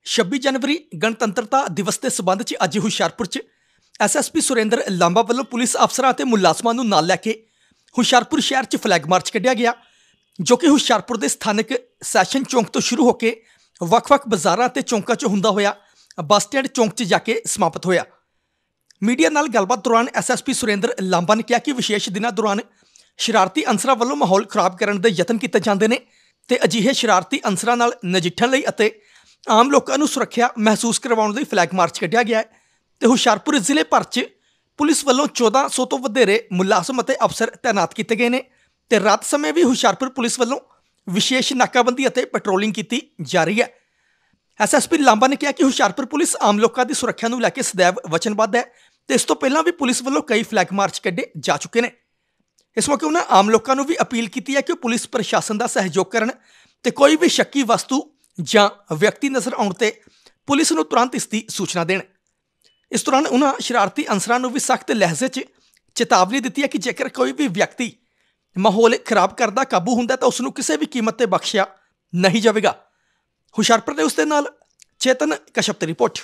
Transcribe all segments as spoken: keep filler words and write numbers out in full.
छब्बी जनवरी गणतंत्रता दिवस के संबंध च अज हुशियारपुर च S S P Surinder Lamba वालों पुलिस अफसरां ते मुलाजमां नूं नाल लैके हुशियारपुर शहर च फ्लैग मार्च कढ़िया गया, जो कि हुशियारपुर के स्थानक सैशन चौंक तो शुरू होकर वख-वख बाज़ारां ते चौंकां च हुंदा होया बस स्टैंड चौंक च जाके समाप्त होया। मीडिया नाल गलबात दौरान S S P Surinder Lamba ने कहा कि विशेष दिनों दौरान शरारती अंसरां वालों माहौल खराब करने के यतन किए जाते हैं ते अजिहे शरारती अंसरां नाल नजिठण लई अते आम लोगों को सुरक्षा महसूस करवाउण लई फ्लैग मार्च कढ़िया गया है ते हुशियारपुर जिले भर च पुलिस वालों चौदह सौ तो वधेरे मुलाजम अते अफसर तैनात किए गए हैं ते रात समय भी हुशियारपुर पुलिस वालों विशेष नाकाबंदी अते पेट्रोलिंग की जा रही है। एस एस पी लांबा ने कहा कि हुशियारपुर पुलिस आम लोगों की सुरक्षा को लैके सदैव वचनबद्ध है तो इस तो पहला भी पुलिस वालों कई फ्लैग मार्च कढ़े जा चुके हैं। इस मौके उन्होंने आम लोगों को भी अपील की है कि पुलिस प्रशासन का सहयोग करन ते कोई भी शक्की वस्तु जां व्यक्ति नज़र आउण ते पुलिस नूं तुरंत इसकी सूचना देण। इस दौरान उन्होंने शरारती अंसरां नूं भी सख्त लहजे च चेतावनी दी है कि जेकर कोई भी व्यक्ति माहौल खराब करदा काबू हुंदा तो उसनूं किसी भी कीमत ते बख्शिया नहीं जाएगा। हुशियारपुर न्यूज़ दे नाल चेतन कश्यप की रिपोर्ट।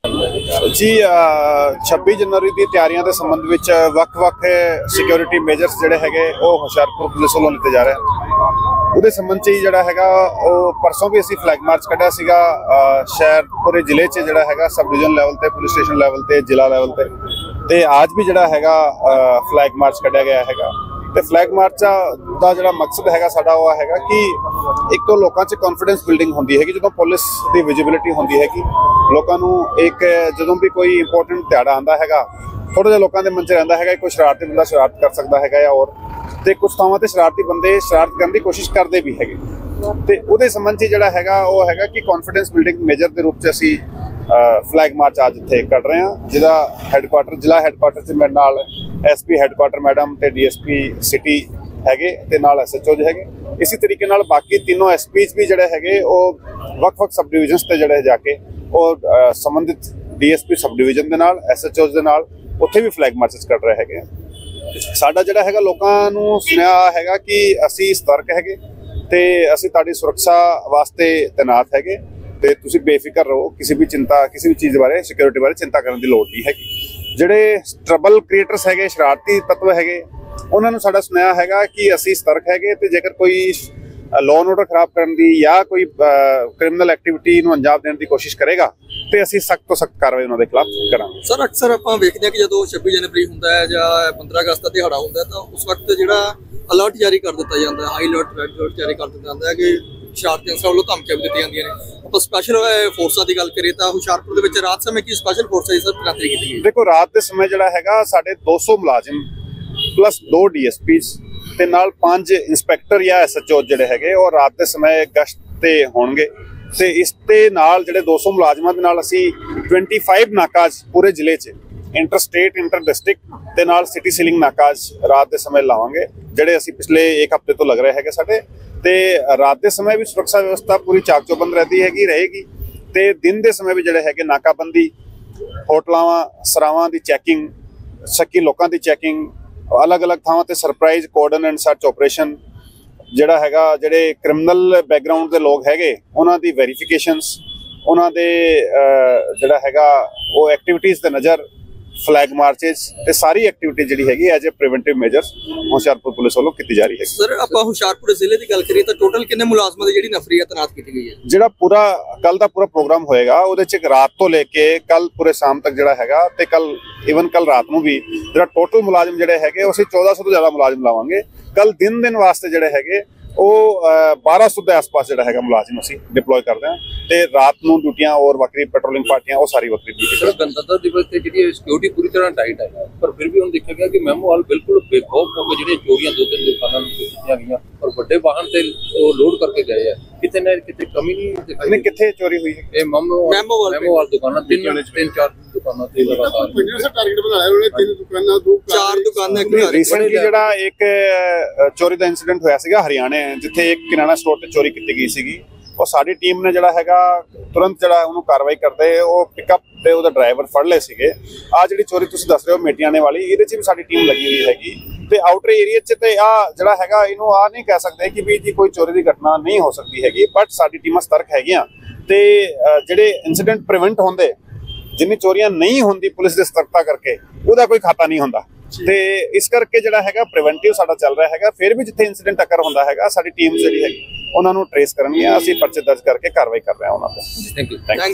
जी छब्बी जनवरी की तैयारियों के संबंध में वक्-वक् सिक्योरिटी मेजर्स जोड़े है हुशियारपुर पुलिस वालों लिते जा रहे हैं। उहदे संबंध च जोड़ा है परसों भी असी फ्लैग मार्च कढ़िया सीगा शहर पूरे जिले च जोड़ा है सब डिवीजन लैवल ते पुलिस स्टेशन लैवल ते जिला लैवल ते ते आज भी जोड़ा है फ्लैग मार्च कढ़िया गया है। तो फ्लैग मार्च का जो मकसद है साडा वो है कि एक तो लोगों च कॉन्फिडेंस बिल्डिंग होंदी है जो पुलिस की विजिबिलिटी होंदी है कि लोगों को एक जो भी कोई इंपोर्टेंट दिहाड़ा आता है थोड़ा जिहा लोगों के मन च रहिंदा है कोई शरारती बंदा शरारत कर सकता है और तो कुछ थावां ते शरारती बंदे शरारत करने की कोशिश करते भी है। तो उहदे संबंध च जिहड़ा हैगा वो हैगा कि कॉन्फिडेंस बिल्डिंग मेजर के रूप में असी फ्लैग मार्च आज इत्थे कर रहे हैं जिहदा हैडकुआटर जिला हैडकुआटर च मेरे नाल एस पी हैडकुआटर मैडम ते डी एस पी सिटी हैगे ते नाल एस एच ओ जे हैगे। इसी तरीके नाल बाकी तीनों एस पीज भी जिहड़े हैगे वो वक्-वक् सब डिविजन्स ते जिहड़े जाके और संबंधित D S P sub division दे नाल एस एच ओ दे नाल उत्थे भी फ्लैग मार्चेस कर रहे हैगे। साडा जिहड़ा हैगा लोकां नूं सुनेहा हैगा कि असी सतर्क हैगे ते असी तुहाडी सुरक्षा वास्ते तैनात हैगे ते तुसीं बेफिक्र रहो, किसी भी चिंता किसी भी चीज़ बारे सिक्योरिटी बारे चिंता करने की लोड़ नहीं हैगी। जिहड़े ट्रबल क्रिएटर्स हैगे शरारती तत्व हैगे उन्हां नूं साडा सुनेहा हैगा कि असी सतर्क हैगे ते जेकर कोई लॉ एंड ऑर्डर खराब करने की या कोई क्रिमिनल एक्टिविटी नूं अंजाम देने की कोशिश करेगा तो असी सख्त तो सख्त कार्रवाई उन्हां दे खिलाफ करांगे। सर अक्सर आपां वेखदे कि जो छब्बी जनवरी हुंदा है जां पंद्रह अगस्त का दिहाड़ा हुंदा है तो उस वक्त जिहड़ा अलर्ट जारी कर दिता जाता है, हाई अलर्ट रेड अलर्ट जारी कर दिता जाता है कि शरारती अंसरां वालों धमकियां भी दी जांदियां ने। ਆਪਾਂ स्पैशल फोर्सां की गल करिए तो हुशियारपुर दे विच रात समय की स्पैशल फोर्स है सर तैनाती की गई। देखो रात के समय जिहड़ा हैगा साढ़े दो सौ मुलाजिम प्लस दो डी एस पीज ते नाल पांच इंस्पैक्टर या एस एच ओ जिहड़े हैगे और रात के समय गश्त ते होणगे ते इस ते नाल जिहड़े दो सौ मुलाजिमां दे नाल असीं पच्चीस नाकाज पूरे जिले च इंटर स्टेट इंटर डिस्ट्रिक्ट ते नाल सिटी सीलिंग नाकाज रात के समय लावांगे जिहड़े असीं पिछले एक हफ्ते तो लग रहे हैगे साडे ते रात के समय भी सुरक्षा व्यवस्था पूरी चाक चौबंद रहती हैगी रहेगी ते दिन के समय भी जिहड़े हैगे नाकाबंदी होटलां सरावां दी चैकिंग शक्की लोकां दी चैकिंग अलग अलग थावां ते surprise cordon and search operation जिहड़ा हैगा जिहड़े क्रिमिनल बैकग्राउंड के लोग हैगे उन्हां दी वेरीफिकेशनस उन्हां दे जिहड़ा हैगा वो एक्टिविटीज़ दे नज़र फ्लैग मार्चेज ते सारी एक्टिविटी जिहड़ी हैगी as a preventive measures Hoshiarpur police वालों की जा रही है। सर आपां हुशियारपुर जिले की गल करिए तो टोटल कितने मुलाजमां दी जिहड़ी नफरी है तैनात की गई है? जिहड़ा पूरा कल का पूरा प्रोग्राम होएगा उहदे च रात तो लेके कल पूरे शाम तक जिहड़ा हैगा ते कल इवन कल रात नूं भी जिहड़ा टोटल मुलाजिम जिहड़े हैगे असीं चौदह सौ तो ज़्यादा मुलाजिम लावांगे। कल दिन दिन वास्ते जिहड़े हैगे बारह सौ के आस पास जो है मुलाजिम असीं डिप्लॉय करते हैं तो रात को ड्यूटियां और वक्री पेट्रोलिंग पार्टियां वो सारी वक्री ड्यूटी। गणतंत्र दिवस से जी सिक्योरिटी पूरी तरह टाइट है पर फिर भी हम देखा गया कि मैमो हाल बिल्कुल बेखौफ होकर जो चोरियां दो तीन दुकानों की गई और बड़े वाहन से लोड करके गए हैं कितने न कितने कमी नहीं दिखाई। कितने चोरी हुई है? मैमो हाल दुकान तीन तीन चार दुकानों से चार दुकानें रिसेंटली जिहड़ा एक चोरी का इंसीडेंट होया सीगा हरियाणे जिथे एक किराना स्टोर ते चोरी की गई सीगी और साडी टीम ने जिहड़ा हैगा तुरंत जिहड़ा उहनूं कार्रवाई करते वो पिकअप ते उहदा ड्राइवर फड़ लए सीगे। आ जिहड़ी चोरी तुसीं दस रहे हो मेटियाने वाली इहदे च भी साडी टीम लगी हुई हैगी ते आउटर एरिया च ते आ जिहड़ा हैगा इहनूं आ नहीं कह सकते कि भी जी कोई चोरी की घटना नहीं हो सकती हैगी बट साडी टीमां सतर्क हैगियां ਤੇ ਅ, ਜਿਹੜੇ ਇਨਸੀਡੈਂਟ ਪ੍ਰੀਵੈਂਟ ਹੁੰਦੇ, ਜਿੰਨੀ ਚੋਰੀਆਂ ਨਹੀਂ ਹੁੰਦੀ ਪੁਲਿਸ ਦੀ ਸਤਰਕਤਾ ਕਰਕੇ, ਉਹਦਾ ਕੋਈ ਖਾਤਾ ਨਹੀਂ ਹੁੰਦਾ। ਤੇ ਇਸ ਕਰਕੇ ਜਿਹੜਾ ਹੈਗਾ ਪ੍ਰੀਵੈਂਟਿਵ ਸਾਡਾ ਚੱਲ ਰਿਹਾ ਹੈਗਾ। ਫਿਰ ਵੀ ਜਿੱਥੇ ਇਨਸੀਡੈਂਟ ਅਕਰ ਹੁੰਦਾ ਹੈਗਾ, ਸਾਡੀ ਟੀਮ ਜਿਹੜੀ ਹੈਗੀ ਉਹਨਾਂ ਨੂੰ ਟਰੇਸ ਕਰਨਗੀਆਂ। ਅਸੀਂ ਪਰਚੇ ਦਰਜ ਕਰਕੇ ਕਾਰਵਾਈ ਕਰ ਰਹੇ ਹਾਂ ਉਹਨਾਂ ਤੇ। Thank you. Thank you.